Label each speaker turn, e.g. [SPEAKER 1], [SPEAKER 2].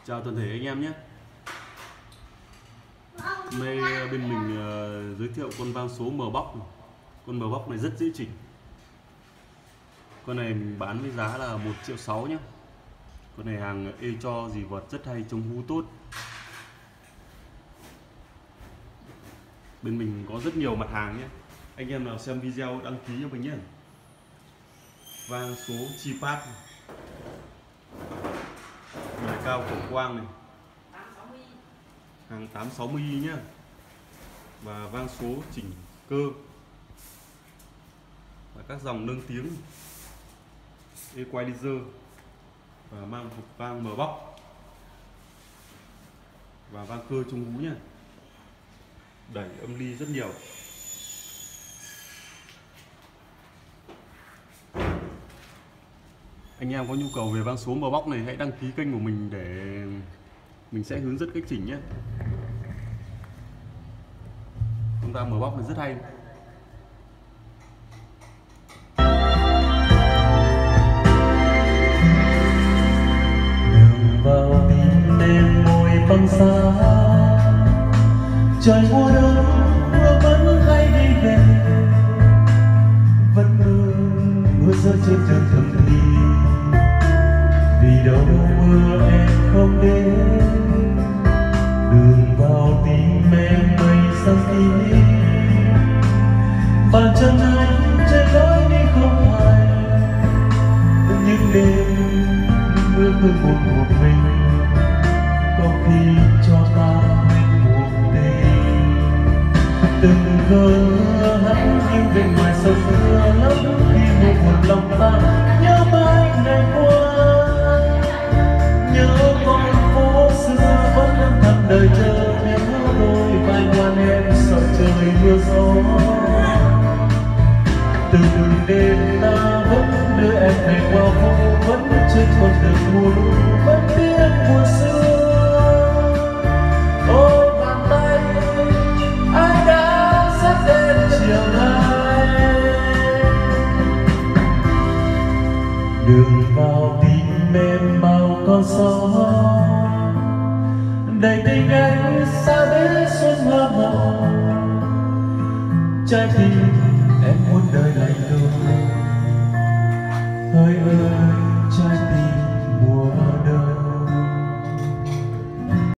[SPEAKER 1] Chào toàn thể anh em nhé. Hôm nay bên mình giới thiệu con vang số M-Box. Con M-Box này rất dễ chỉnh. Con này mình bán với giá là 1,6 triệu nhé. Con này hàng cho dì vật rất hay, chống hú tốt. Bên mình có rất nhiều mặt hàng nhé. Anh em nào xem video đăng ký cho mình nhé. Vang số Chipat, đời cao phổ quang này, hàng 860i nhé. Và vang số chỉnh cơ và các dòng nâng tiếng equalizer, và mang hộp vang M-Box và vang cơ chống hú nhé. Đẩy âm ly rất nhiều. Anh em có nhu cầu về vang số M-Box này hãy đăng ký kênh của mình để mình sẽ hướng dẫn cách chỉnh nhé. Con vang M-Box này rất hay.
[SPEAKER 2] Đường vào tim đêm môi băng xa, trời mùa đông mưa vẫn hay đi về, vẫn mưa rơi trên trời thầm thì, vì đâu mưa em không đến. Đường vào tim em mây sáng kín, bàn chân anh trên lối đi không ai. Những đêm mưa cứ một mình, có khi cho ta buồn tình. Từng cơn mưa hắt nhưng bên ngoài sầu mưa lắm, khi một lòng ta nhớ mãi ngày qua, nhớ con phố xưa vẫn âm thầm đợi chờ. Nhớ đôi vai ngoan em sợ trời mưa gió, từng đêm ta vẫn đưa em về qua phố, vẫn trên con đường mùa thu, vẫn biết mùa xưa. Ôi bàn tay anh đã dắt đến chiều nay, đường vào tim em bao con gió, đầy tình anh xa đến xuân hoa màu. Trái tim em muốn đời lạnh lùng, ơi ơi